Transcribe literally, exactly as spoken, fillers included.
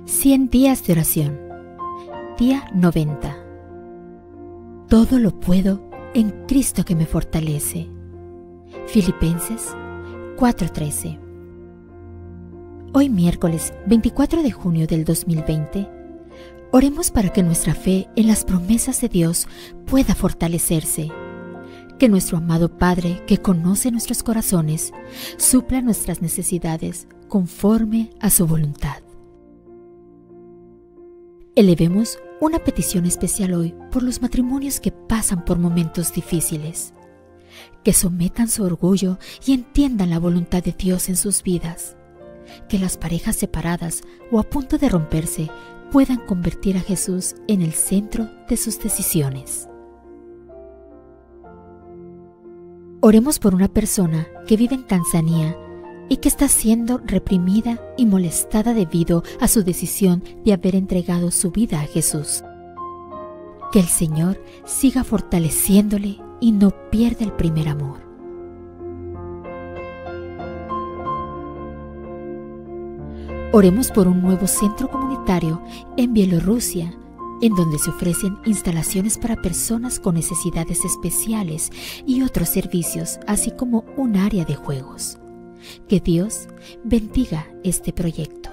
cien días de oración. Día noventa. Todo lo puedo en Cristo que me fortalece. Filipenses cuatro trece. Hoy miércoles veinticuatro de junio del dos mil veinte, oremos para que nuestra fe en las promesas de Dios pueda fortalecerse. Que nuestro amado Padre, que conoce nuestros corazones, supla nuestras necesidades conforme a su voluntad. Elevemos una petición especial hoy por los matrimonios que pasan por momentos difíciles. Que sometan su orgullo y entiendan la voluntad de Dios en sus vidas. Que las parejas separadas o a punto de romperse puedan convertir a Jesús en el centro de sus decisiones. Oremos por una persona que vive en Tanzania y que está siendo reprimida y molestada debido a su decisión de haber entregado su vida a Jesús. Que el Señor siga fortaleciéndole y no pierda el primer amor. Oremos por un nuevo centro comunitario en Bielorrusia, en donde se ofrecen instalaciones para personas con necesidades especiales y otros servicios, así como un área de juegos. Que Dios bendiga este proyecto.